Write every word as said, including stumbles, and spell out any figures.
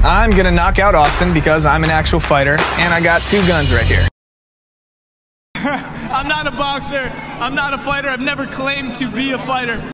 I'm gonna knock out Austin because I'm an actual fighter, and I got two guns right here. I'm not a boxer. I'm not a fighter. I've never claimed to be a fighter.